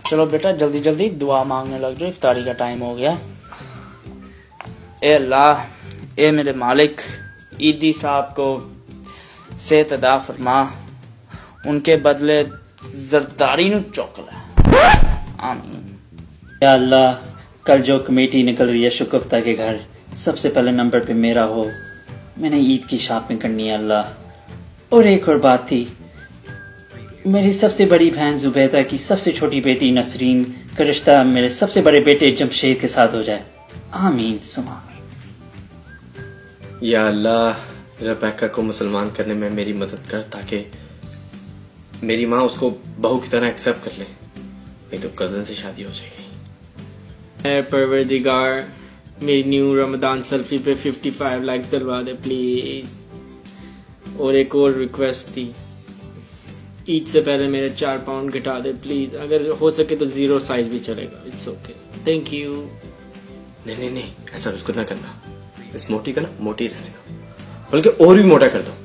चलो बेटा जल्दी जल्दी दुआ मांगने लग जाओ, इफ्तारी का टाइम हो गया। ए अल्लाह, ए मेरे मालिक, ईदी साहब को सेहत अदा फरमा, उनके बदले जरदारी नु चौकला। आमीन। या अल्लाह, कल जो कमेटी निकल रही है शुकुफ्ता के घर, सबसे पहले नंबर पे मेरा हो। मैंने ईद की शॉपिंग करनी है अल्लाह। और एक और बात थी, मेरी सबसे बड़ी बहन जुबैदा की सबसे छोटी बेटी नसरीन का रिश्ता मेरे सबसे बड़े बेटे जमशेद के साथ हो जाए। आमीन सुमा। या अल्लाह, रबैका को मुसलमान करने में मेरी मदद कर, ताकि मेरी माँ उसको बहू की तरह एक्सेप्ट कर ले, नहीं तो कजन से शादी हो जाएगी। परवरदिगार, मेरी न्यू रमजान सेल्फी पे 55 लाइक डलवा दे प्लीज। और एक और रिक्वेस्ट थी, ईद से पहले मेरे 4 पाउंड घटा दे प्लीज, अगर हो सके तो 0 साइज भी चलेगा, इट्स ओके, थैंक यू। नहीं नहीं नहीं, ऐसा बिल्कुल ना करना। इस मोटी का ना मोटी रहने दो, बल्कि और भी मोटा कर दो।